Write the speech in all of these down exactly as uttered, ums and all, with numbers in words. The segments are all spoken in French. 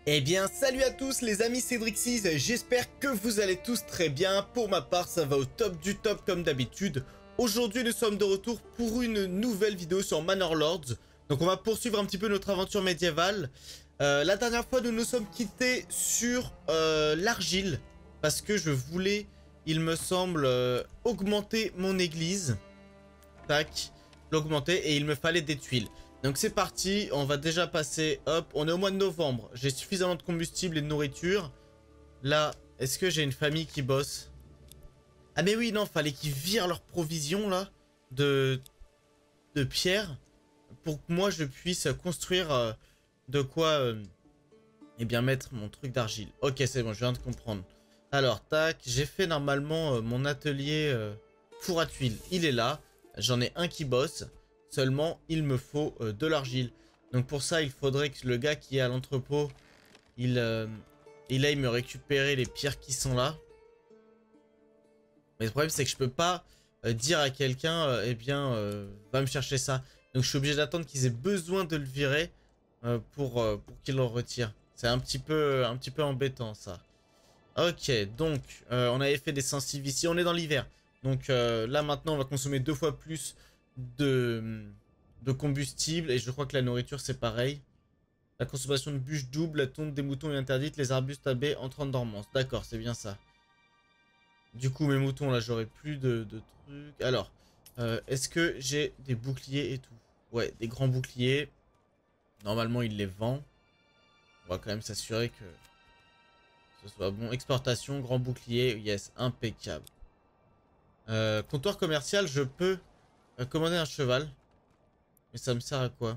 Eh bien, salut à tous les amis Cédrixis, j'espère que vous allez tous très bien. Pour ma part, ça va au top du top comme d'habitude. Aujourd'hui, nous sommes de retour pour une nouvelle vidéo sur Manor Lords. Donc on va poursuivre un petit peu notre aventure médiévale. Euh, la dernière fois, nous nous sommes quittés sur euh, l'argile. Parce que je voulais, il me semble, euh, augmenter mon église. Tac, l'augmenter et il me fallait des tuiles. Donc c'est parti, on va déjà passer, hop, on est au mois de novembre, j'ai suffisamment de combustible et de nourriture. Là, est-ce que j'ai une famille qui bosse? Ah mais oui, non, fallait qu'ils virent leurs provisions là, de, de pierre, pour que moi je puisse construire euh, de quoi, euh, eh bien mettre mon truc d'argile. Ok, c'est bon, je viens de comprendre. Alors, tac, j'ai fait normalement euh, mon atelier euh, four à tuiles, il est là, j'en ai un qui bosse. Seulement, il me faut euh, de l'argile. Donc pour ça, il faudrait que le gars qui est à l'entrepôt, il, euh, il aille me récupérer les pierres qui sont là. Mais le problème, c'est que je peux pas euh, dire à quelqu'un, euh, eh bien, euh, va me chercher ça. Donc je suis obligé d'attendre qu'ils aient besoin de le virer euh, pour, euh, pour qu'il le retire. C'est un petit peu, un petit peu embêtant, ça. Ok, donc, euh, on avait fait des sensibles ici. On est dans l'hiver. Donc euh, là, maintenant, on va consommer deux fois plus de, de combustible. Et je crois que la nourriture, c'est pareil. La consommation de bûches double. La tonte des moutons est interdite. Les arbustes à baies entrent en dormance. D'accord, c'est bien ça. Du coup, mes moutons, là, j'aurai plus de, de trucs. Alors, euh, est-ce que j'ai des boucliers et tout? Ouais, des grands boucliers. Normalement, il les vend. On va quand même s'assurer que ce soit bon. Exportation, grand bouclier. Yes, impeccable. Euh, comptoir commercial, je peux euh, commander un cheval. Mais ça me sert à quoi?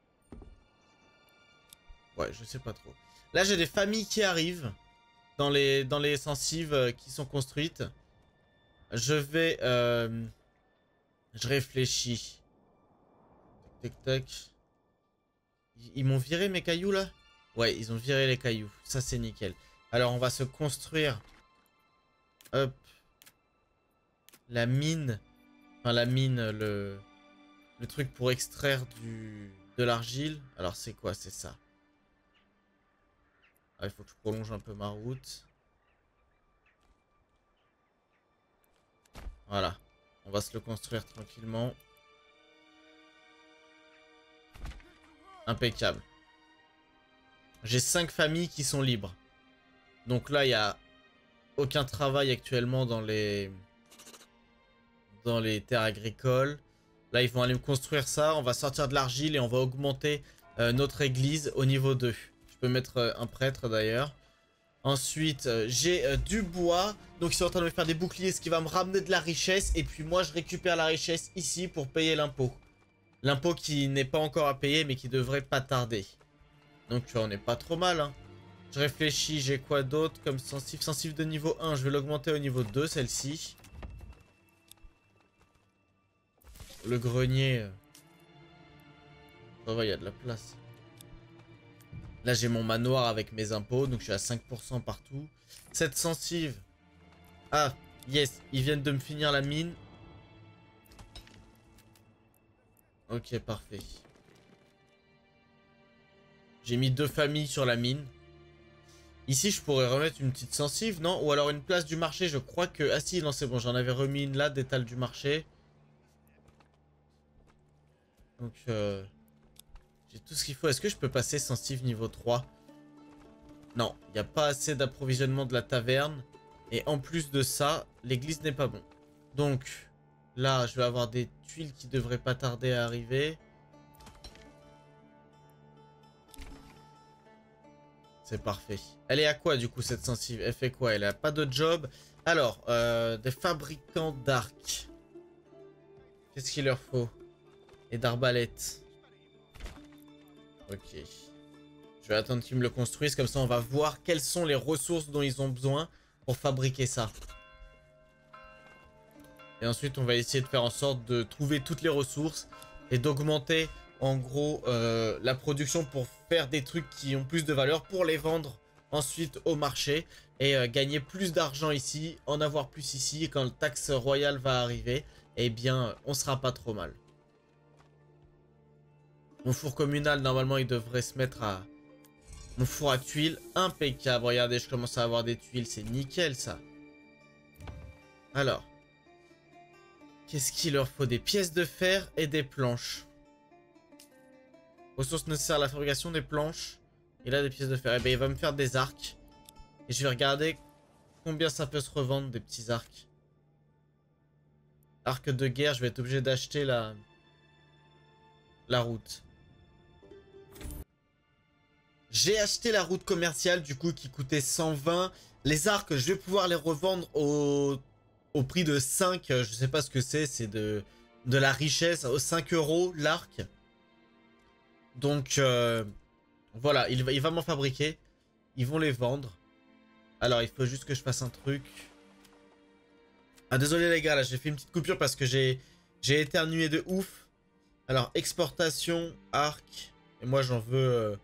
Ouais, je sais pas trop. Là, j'ai des familles qui arrivent dans les, dans les sensives euh, qui sont construites. Je vais... Euh, je réfléchis. Tac, tac, tac. Ils, ils m'ont viré mes cailloux, là? Ouais, ils ont viré les cailloux. Ça, c'est nickel. Alors, on va se construire... Hop. La mine. Enfin, la mine, le... Le truc pour extraire du de l'argile. Alors, c'est quoi? C'est ça. Ah, il faut que je prolonge un peu ma route. Voilà. On va se le construire tranquillement. Impeccable. J'ai cinq familles qui sont libres. Donc là, il n'y a aucun travail actuellement dans les... dans les terres agricoles. Là, ils vont aller me construire ça. On va sortir de l'argile et on va augmenter euh, notre église au niveau deux. Je peux mettre euh, un prêtre d'ailleurs. Ensuite, euh, j'ai euh, du bois. Donc, ils sont en train de me faire des boucliers, ce qui va me ramener de la richesse. Et puis, moi, je récupère la richesse ici pour payer l'impôt. L'impôt qui n'est pas encore à payer, mais qui devrait pas tarder. Donc, on n'est pas trop mal, hein. Je réfléchis, j'ai quoi d'autre comme sensif? Sensif de niveau un, je vais l'augmenter au niveau deux, celle-ci. Le grenier. Euh... Ça va, il y a de la place. Là, j'ai mon manoir avec mes impôts, donc je suis à cinq pour cent partout. Cette sensive. Ah, yes, ils viennent de me finir la mine. Ok, parfait. J'ai mis deux familles sur la mine. Ici, je pourrais remettre une petite sensive, non? Ou alors une place du marché, je crois que... Ah si, non, c'est bon, j'en avais remis une là, d'étal du marché. Donc, euh... j'ai tout ce qu'il faut. Est-ce que je peux passer sensive niveau trois? Non, il n'y a pas assez d'approvisionnement de la taverne. Et en plus de ça, l'église n'est pas bon. Donc, là, je vais avoir des tuiles qui devraient pas tarder à arriver. C'est parfait. Elle est à quoi, du coup, cette sensive? Elle fait quoi? Elle a pas de job. Alors, euh, des fabricants d'arcs. Qu'est-ce qu'il leur faut? Et d'arbalètes. Ok. Je vais attendre qu'ils me le construisent, comme ça on va voir quelles sont les ressources dont ils ont besoin pour fabriquer ça. Et ensuite on va essayer de faire en sorte de trouver toutes les ressources et d'augmenter en gros euh, la production pour faire des trucs qui ont plus de valeur, pour les vendre ensuite au marché et euh, gagner plus d'argent ici, en avoir plus ici, et quand le taxe royale va arriver, eh bien on sera pas trop mal. Mon four communal, normalement, il devrait se mettre à, Mon four à tuiles, impeccable. Regardez, je commence à avoir des tuiles, c'est nickel ça. Alors. Qu'est-ce qu'il leur faut? Des pièces de fer et des planches. Ressources nécessaires à la fabrication des planches. Et là, des pièces de fer. Eh ben, il va me faire des arcs. Et je vais regarder combien ça peut se revendre, des petits arcs. Arc de guerre, je vais être obligé d'acheter la... la route. J'ai acheté la route commerciale, du coup, qui coûtait cent vingt. Les arcs, je vais pouvoir les revendre au, au prix de cinq. Je sais pas ce que c'est, c'est de... de la richesse. cinq euros l'arc. Donc, euh, voilà, il va, il va m'en fabriquer. Ils vont les vendre. Alors, il faut juste que je fasse un truc. Ah, désolé les gars, là, j'ai fait une petite coupure parce que j'ai j'ai éternué de ouf. Alors, exportation, arc. Et moi, j'en veux... Euh,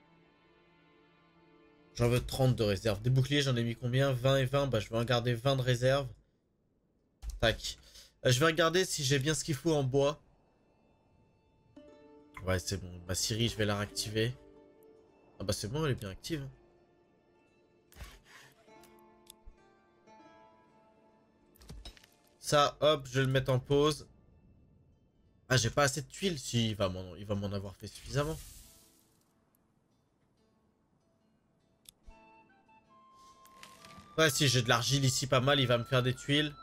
j'en veux trente de réserve. Des boucliers, j'en ai mis combien? vingt et vingt. Bah, je vais en garder vingt de réserve. Tac. Euh, je vais regarder si j'ai bien ce qu'il faut en bois. Ouais, c'est bon. Ma scierie, je vais la réactiver. Ah bah, c'est bon, elle est bien active. Ça, hop, je vais le mettre en pause. Ah, j'ai pas assez de tuiles. Si, il va m'en il va m'en avoir fait suffisamment. Ouais, si, j'ai de l'argile ici pas mal. Il va me faire des tuiles.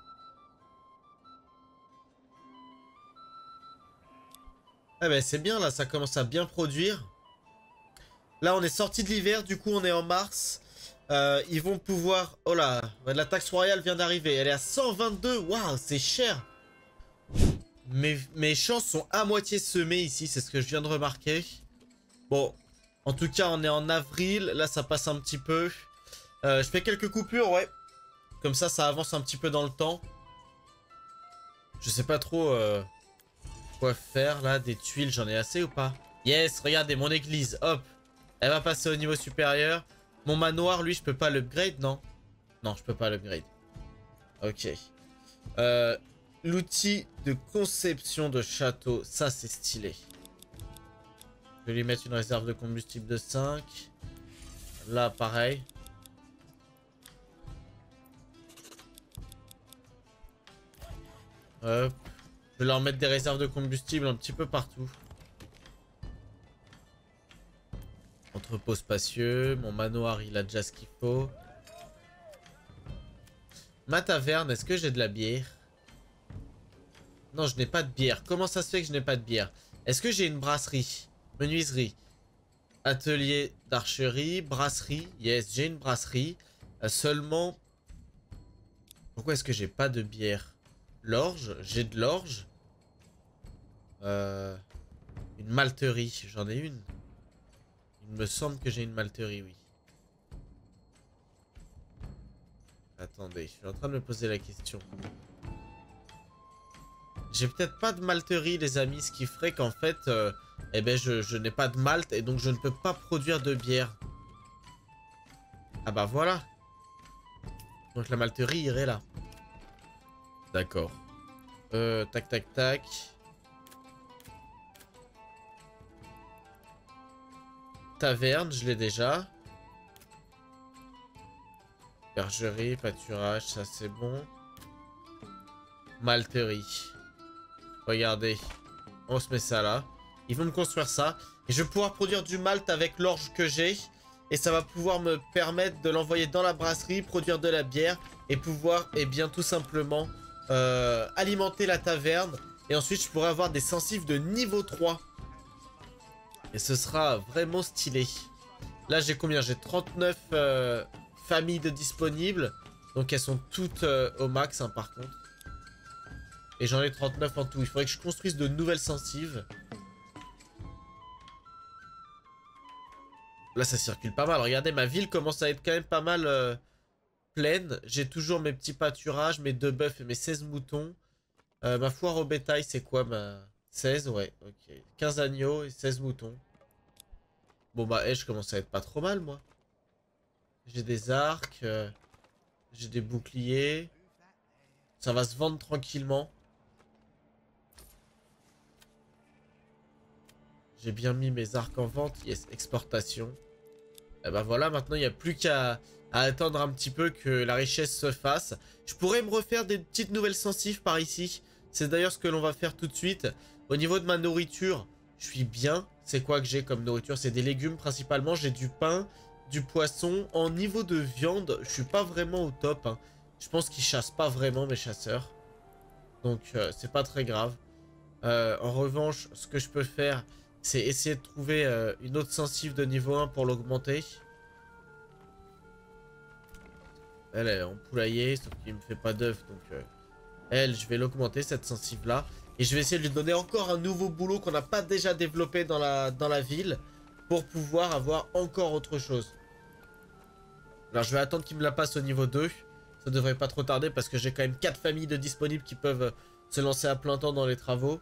Ah ben, c'est bien, là. Ça commence à bien produire. Là, on est sorti de l'hiver. Du coup, on est en mars. Euh, ils vont pouvoir... Oh là, la taxe royale vient d'arriver. Elle est à cent vingt-deux. Waouh, c'est cher. Mes, mes champs sont à moitié semés ici. C'est ce que je viens de remarquer. Bon, en tout cas, on est en avril. Là, ça passe un petit peu. Euh, je fais quelques coupures, ouais. Comme ça, ça avance un petit peu dans le temps. Je sais pas trop euh, quoi faire, là. Des tuiles, j'en ai assez ou pas? Yes, regardez, mon église, hop. Elle va passer au niveau supérieur. Mon manoir, lui, je peux pas l'upgrade, non? Non, je peux pas l'upgrade. Ok. Euh, L'outil de conception de château, ça, c'est stylé. Je vais lui mettre une réserve de combustible de cinq. Là, pareil. Hop. Je vais leur mettre des réserves de combustible un petit peu partout. Entrepôt spacieux. Mon manoir, il a déjà ce qu'il faut. Ma taverne, est-ce que j'ai de la bière? Non, je n'ai pas de bière. Comment ça se fait que je n'ai pas de bière? Est-ce que j'ai une brasserie? Menuiserie. Atelier d'archerie. Brasserie. Yes, j'ai une brasserie. Euh, seulement... Pourquoi est-ce que j'ai pas de bière? L'orge. J'ai de l'orge. Euh... Une malterie. J'en ai une. Il me semble que j'ai une malterie, oui. Attendez, je suis en train de me poser la question. J'ai peut-être pas de malterie, les amis, ce qui ferait qu'en fait, euh, eh ben, je, je n'ai pas de malt et donc je ne peux pas produire de bière. Ah bah voilà. Donc la malterie irait là. D'accord. Euh, tac, tac, tac. Taverne, je l'ai déjà. Bergerie, pâturage, ça c'est bon. Malterie. Regardez. On se met ça là. Ils vont me construire ça. Et je vais pouvoir produire du malt avec l'orge que j'ai. Et ça va pouvoir me permettre de l'envoyer dans la brasserie, produire de la bière. Et pouvoir, eh bien, tout simplement, euh, alimenter la taverne. Et ensuite, je pourrai avoir des sensibles de niveau trois. Et ce sera vraiment stylé. Là, j'ai combien? J'ai trente-neuf euh, familles de disponibles. Donc, elles sont toutes euh, au max, hein, par contre. Et j'en ai trente-neuf en tout. Il faudrait que je construise de nouvelles sensives. Là, ça circule pas mal. Regardez, ma ville commence à être quand même pas mal euh, pleine. J'ai toujours mes petits pâturages, mes deux bœufs et mes seize moutons. Euh, ma foire au bétail, c'est quoi ma... seize, ouais, ok. quinze agneaux et seize moutons. Bon bah, hey, je commence à être pas trop mal, moi. J'ai des arcs. Euh, j'ai des boucliers. Ça va se vendre tranquillement. J'ai bien mis mes arcs en vente. Yes, exportation. Et ben voilà, maintenant il n'y a plus qu'à à attendre un petit peu que la richesse se fasse. Je pourrais me refaire des petites nouvelles sensives par ici. C'est d'ailleurs ce que l'on va faire tout de suite. Au niveau de ma nourriture, je suis bien. C'est quoi que j'ai comme nourriture? C'est des légumes principalement. J'ai du pain, du poisson. En niveau de viande, je suis pas vraiment au top. Hein. Je pense qu'ils chassent pas vraiment mes chasseurs. Donc euh, c'est pas très grave. Euh, en revanche, ce que je peux faire, c'est essayer de trouver euh, une autre sensive de niveau un pour l'augmenter. Elle, elle est en poulailler, sauf qu'il me fait pas d'œufs. Donc euh, elle, je vais l'augmenter, cette sensive là. Et je vais essayer de lui donner encore un nouveau boulot qu'on n'a pas déjà développé dans la, dans la ville. Pour pouvoir avoir encore autre chose. Alors je vais attendre qu'il me la passe au niveau deux. Ça devrait pas trop tarder parce que j'ai quand même quatre familles de disponibles qui peuvent se lancer à plein temps dans les travaux.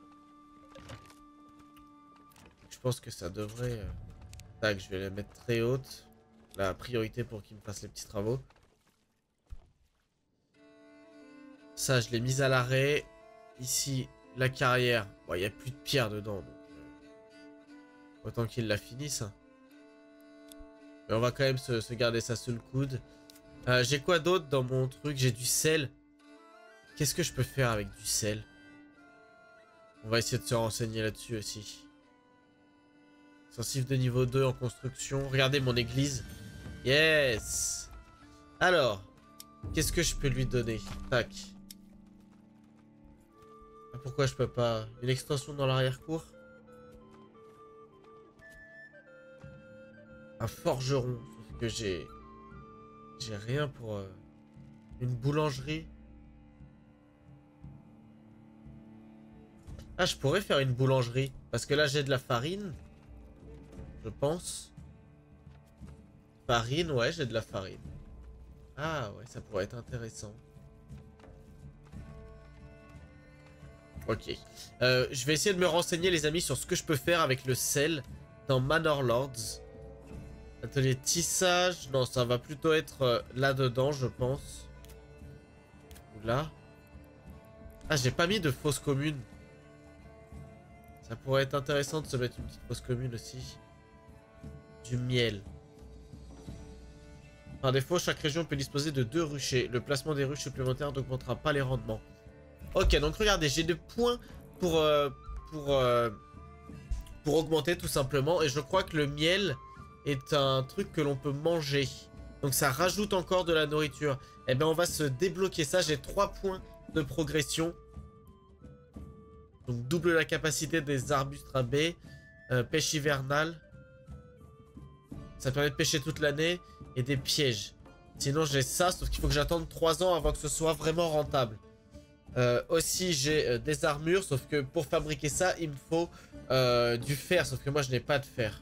Je pense que ça devrait... Euh... Tac, je vais les mettre très haute. La priorité pour qu'ils me fassent les petits travaux. Ça, je l'ai mis à l'arrêt. Ici, la carrière. Bon, il n'y a plus de pierre dedans. Donc, euh... autant qu'ils la finissent. Hein. Mais on va quand même se, se garder ça sous le coude. Euh, j'ai quoi d'autre dans mon truc? J'ai du sel. Qu'est-ce que je peux faire avec du sel? On va essayer de se renseigner là-dessus aussi. Sensible de niveau deux en construction. Regardez mon église. Yes. Alors, qu'est-ce que je peux lui donner? Tac. Ah, pourquoi je peux pas? Une extension dans l'arrière-cour? Un forgeron. Sauf que j'ai... J'ai rien pour... Euh, une boulangerie. Ah, je pourrais faire une boulangerie. Parce que là, j'ai de la farine. Je pense. Farine, ouais, j'ai de la farine. Ah, ouais, ça pourrait être intéressant. Ok. Euh, je vais essayer de me renseigner, les amis, sur ce que je peux faire avec le sel dans Manor Lords. Atelier tissage. Non, ça va plutôt être euh, là-dedans, je pense. Ou là. Ah, j'ai pas mis de fosse commune. Ça pourrait être intéressant de se mettre une petite fosse commune aussi. Du miel. Par défaut, chaque région peut disposer de deux ruchers. Le placement des ruches supplémentaires n'augmentera pas les rendements. Ok, donc regardez, j'ai des points pour, euh, pour, euh, pour augmenter tout simplement. Et je crois que le miel est un truc que l'on peut manger. Donc ça rajoute encore de la nourriture. Eh bien, on va se débloquer ça. J'ai trois points de progression. Donc double la capacité des arbustes à baies. Euh, pêche hivernale. Ça permet de pêcher toute l'année. Et des pièges. Sinon j'ai ça, sauf qu'il faut que j'attende trois ans avant que ce soit vraiment rentable. Euh, aussi j'ai euh, des armures, sauf que pour fabriquer ça, il me faut euh, du fer. Sauf que moi je n'ai pas de fer.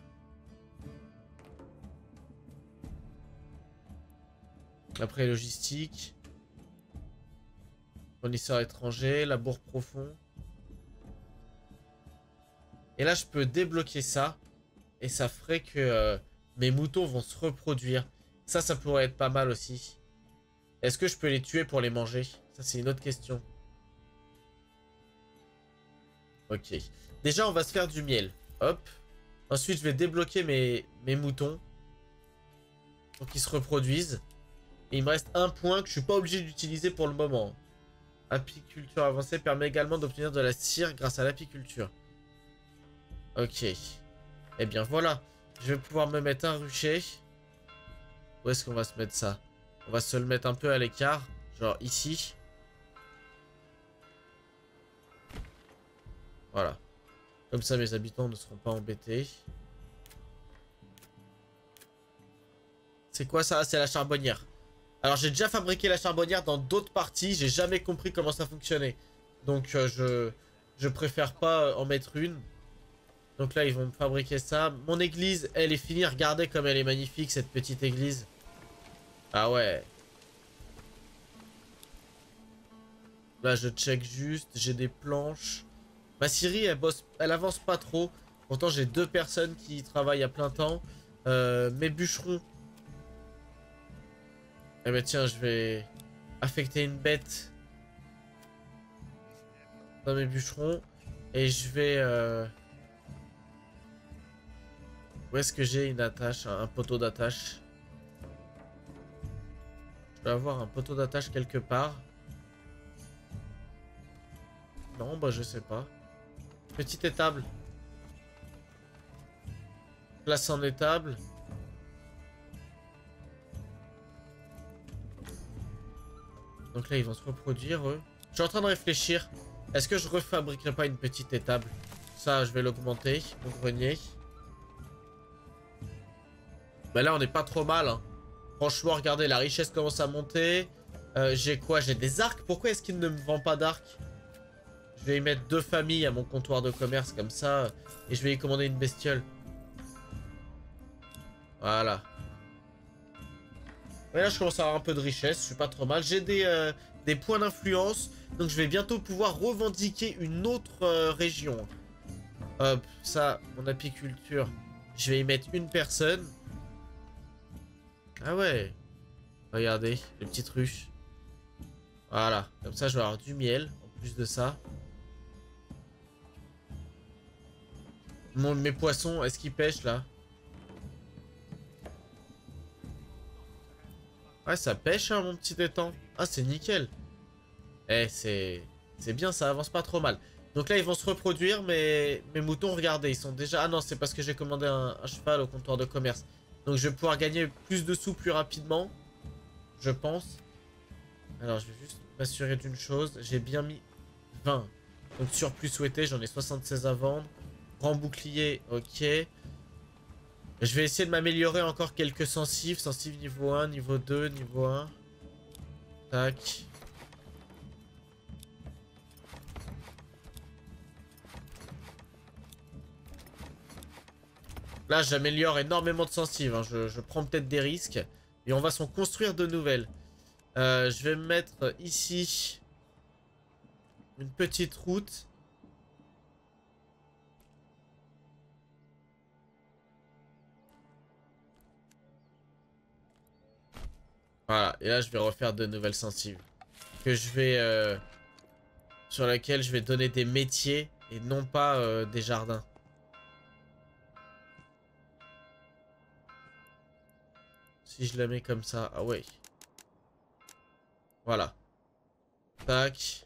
Après logistique. Fournisseur étranger, labour profond. Et là je peux débloquer ça. Et ça ferait que euh, mes moutons vont se reproduire. Ça, ça pourrait être pas mal aussi. Est-ce que je peux les tuer pour les manger? Ça, c'est une autre question. Ok. Déjà, on va se faire du miel. Hop. Ensuite, je vais débloquer mes, mes moutons. Pour qu'ils se reproduisent. Et il me reste un point que je suis pas obligé d'utiliser pour le moment. Apiculture avancée permet également d'obtenir de la cire grâce à l'apiculture. Ok. Eh bien, voilà. Je vais pouvoir me mettre un rucher. Où est-ce qu'on va se mettre ça? On va se le mettre un peu à l'écart. Genre ici. Voilà. Comme ça, mes habitants ne seront pas embêtés. C'est quoi ça? C'est la charbonnière. Alors, j'ai déjà fabriqué la charbonnière dans d'autres parties. J'ai jamais compris comment ça fonctionnait. Donc, euh, je, je préfère pas en mettre une. Donc là, ils vont me fabriquer ça. Mon église, elle est finie. Regardez comme elle est magnifique, cette petite église. Ah ouais. Là, je check juste. J'ai des planches. Ma scierie, elle bosse, elle avance pas trop. Pourtant, j'ai deux personnes qui travaillent à plein temps. Euh, mes bûcherons. Eh ben tiens, je vais affecter une bête dans mes bûcherons. Et je vais... Euh... Où est-ce que j'ai une attache, un, un poteau d'attache? Je dois avoir un poteau d'attache quelque part. Non, bah je sais pas. Petite étable. Place en étable. Donc là, ils vont se reproduire, eux. Je suis en train de réfléchir. Est-ce que je refabriquerai pas une petite étable? Ça, je vais l'augmenter, mon grenier. Bah là, on n'est pas trop mal, hein. Franchement, regardez, la richesse commence à monter. Euh, j'ai quoi? J'ai des arcs? Pourquoi est-ce qu'il ne me vend pas d'arcs? Je vais y mettre deux familles à mon comptoir de commerce, comme ça. Et je vais y commander une bestiole. Voilà. Et là, je commence à avoir un peu de richesse. Je suis pas trop mal. J'ai des, euh, des points d'influence. Donc, je vais bientôt pouvoir revendiquer une autre euh, région. Hop, ça, mon apiculture. Je vais y mettre une personne. Ah ouais. Regardez, les petites ruches. Voilà. Comme ça, je vais avoir du miel. En plus de ça. Mon, mes poissons, est-ce qu'ils pêchent, là? Ouais, ça pêche, hein, mon petit étang. Ah, c'est nickel. Eh, c'est... C'est bien, ça avance pas trop mal. Donc là, ils vont se reproduire, mais mes moutons, regardez, ils sont déjà... Ah non, c'est parce que j'ai commandé un, un cheval au comptoir de commerce. Donc je vais pouvoir gagner plus de sous plus rapidement. Je pense. Alors, je vais juste m'assurer d'une chose. J'ai bien mis vingt. Donc surplus souhaité, j'en ai soixante-seize à vendre. Grand bouclier, ok. Je vais essayer de m'améliorer encore quelques sensives. Sensives niveau un, niveau deux, niveau un. Tac. Là, j'améliore énormément de sensives. Hein. Je, je prends peut-être des risques. Et on va s'en construire de nouvelles. Euh, je vais me mettre ici une petite route. Voilà. Et là, je vais refaire de nouvelles sensives. Que je vais... Euh, sur laquelle je vais donner des métiers et non pas euh, des jardins. Si je la mets comme ça, ah ouais. Voilà. Tac.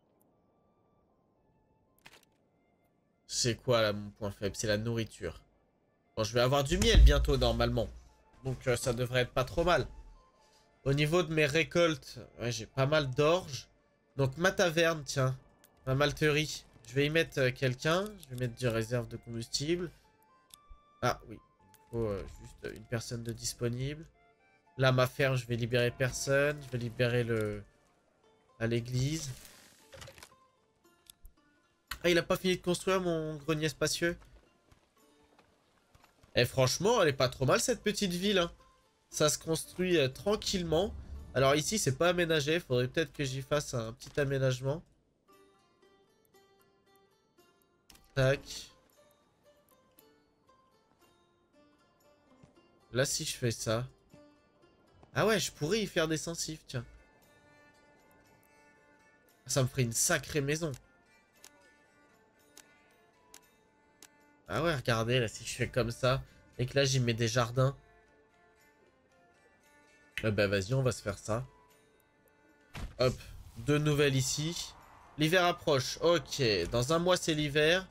C'est quoi là mon point faible? C'est la nourriture. Bon, je vais avoir du miel bientôt normalement. Donc euh, ça devrait être pas trop mal. Au niveau de mes récoltes, ouais, j'ai pas mal d'orge. Donc ma taverne, tiens. Ma malterie. Je vais y mettre euh, quelqu'un. Je vais mettre du réserve de combustible. Ah oui. Il faut euh, juste une personne de disponible. Là, ma ferme, je vais libérer personne. Je vais libérer le... à l'église. Ah, il a pas fini de construire mon grenier spacieux. Et franchement, elle est pas trop mal cette petite ville. Hein. Ça se construit euh, tranquillement. Alors ici, c'est pas aménagé. Faudrait peut-être que j'y fasse un petit aménagement. Tac. Là, si je fais ça... Ah ouais, je pourrais y faire des sensifs, tiens. Ça me ferait une sacrée maison. Ah ouais, regardez, là, si je fais comme ça, et que là, j'y mets des jardins. Euh, bah, vas-y, on va se faire ça. Hop, deux nouvelles ici. L'hiver approche, ok. Dans un mois, c'est l'hiver.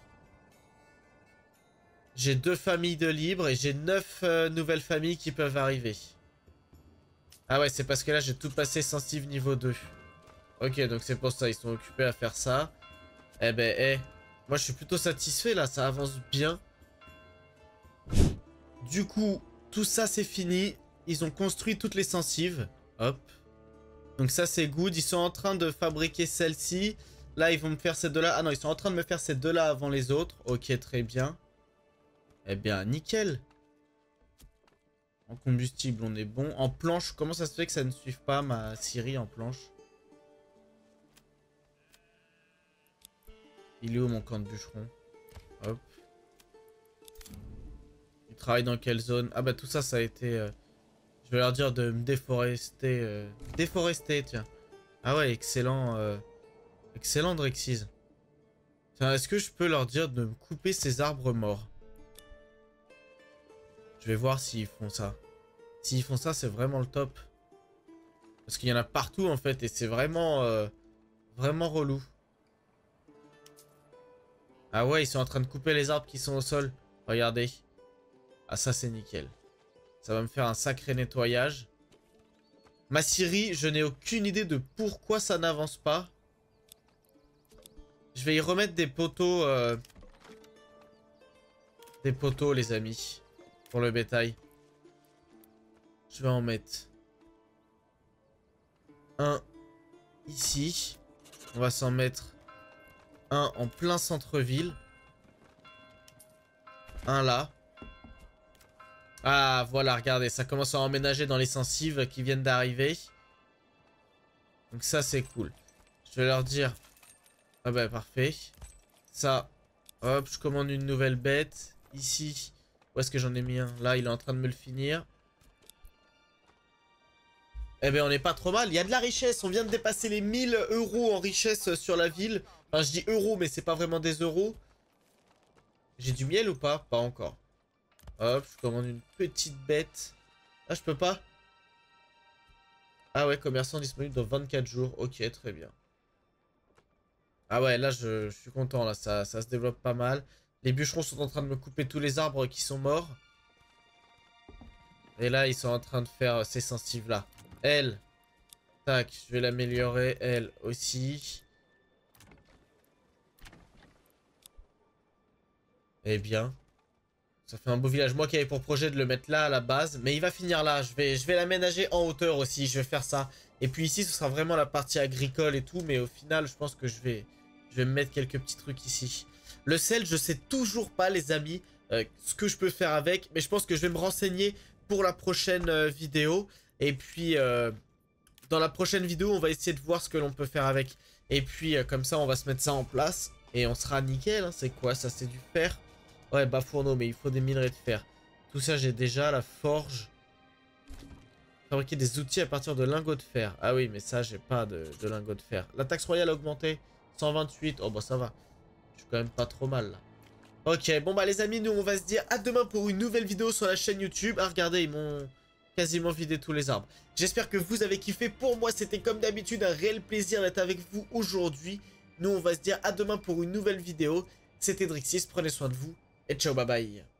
J'ai deux familles de libres et j'ai neuf euh, nouvelles familles qui peuvent arriver. Ah ouais, c'est parce que là, j'ai tout passé sensitive niveau deux. Ok, donc c'est pour ça, ils sont occupés à faire ça. Eh ben, eh. Moi, je suis plutôt satisfait, là, ça avance bien. Du coup, tout ça, c'est fini. Ils ont construit toutes les sensives. Hop. Donc ça, c'est good. Ils sont en train de fabriquer celle-ci. Là, ils vont me faire ces deux-là. Ah non, ils sont en train de me faire ces deux-là avant les autres. Ok, très bien. Eh bien, nickel. En combustible, on est bon. En planche, comment ça se fait que ça ne suive pas ma scierie en planche? Il est où mon camp de bûcheron? Hop. Il travaille dans quelle zone? Ah bah tout ça, ça a été... Euh... Je vais leur dire de me déforester. Euh... Déforester, tiens. Ah ouais, excellent. Euh... Excellent Drexys. Tiens, est-ce que je peux leur dire de me couper ces arbres morts? Je vais voir s'ils font ça. S'ils font ça, c'est vraiment le top. Parce qu'il y en a partout en fait et c'est vraiment, euh, vraiment relou. Ah ouais, ils sont en train de couper les arbres qui sont au sol. Regardez. Ah ça c'est nickel. Ça va me faire un sacré nettoyage. Ma scierie, je n'ai aucune idée de pourquoi ça n'avance pas. Je vais y remettre des poteaux. Euh... Des poteaux les amis. Pour le bétail. Je vais en mettre un ici. On va s'en mettre un en plein centre-ville. Un là. Ah voilà, regardez, ça commence à emménager dans les sensives qui viennent d'arriver. Donc ça c'est cool. Je vais leur dire. Ah bah parfait. Ça. Hop, je commande une nouvelle bête. Ici. Où est-ce que j'en ai mis un? Là, il est en train de me le finir. Eh ben on n'est pas trop mal, il y a de la richesse, on vient de dépasser les mille euros en richesse sur la ville. Enfin je dis euros mais c'est pas vraiment des euros. J'ai du miel ou pas? Pas encore. Hop, je commande une petite bête. Ah je peux pas? Ah ouais, commerçant disponible dans vingt-quatre jours, ok très bien. Ah ouais là je, je suis content là, ça, ça se développe pas mal. Les bûcherons sont en train de me couper tous les arbres qui sont morts. Et là ils sont en train de faire ces sensives là. Elle. Tac, je vais l'améliorer. Elle aussi. Eh bien. Ça fait un beau village. Moi qui avais pour projet de le mettre là à la base. Mais il va finir là. Je vais, je vais l'aménager en hauteur aussi. Je vais faire ça. Et puis ici, ce sera vraiment la partie agricole et tout. Mais au final, je pense que je vais, je vais me mettre quelques petits trucs ici. Le sel, je sais toujours pas, les amis, euh, ce que je peux faire avec. Mais je pense que je vais me renseigner pour la prochaine euh, vidéo. Et puis, euh, dans la prochaine vidéo, on va essayer de voir ce que l'on peut faire avec. Et puis, euh, comme ça, on va se mettre ça en place. Et on sera nickel. Hein. C'est quoi ça? C'est du fer? Ouais, bas fourneau, mais il faut des minerais de fer. Tout ça, j'ai déjà. La forge. Fabriquer des outils à partir de lingots de fer. Ah oui, mais ça, j'ai pas de, de lingots de fer. La taxe royale a augmenté. cent vingt-huit. Oh, bah ça va. Je suis quand même pas trop mal, là. Ok, bon, bah les amis, nous, on va se dire à demain pour une nouvelle vidéo sur la chaîne YouTube. Ah, regardez, ils m'ont quasiment vidé tous les arbres. J'espère que vous avez kiffé. Pour moi, c'était comme d'habitude un réel plaisir d'être avec vous aujourd'hui. Nous, on va se dire à demain pour une nouvelle vidéo. C'était Drixis, prenez soin de vous et ciao, bye bye.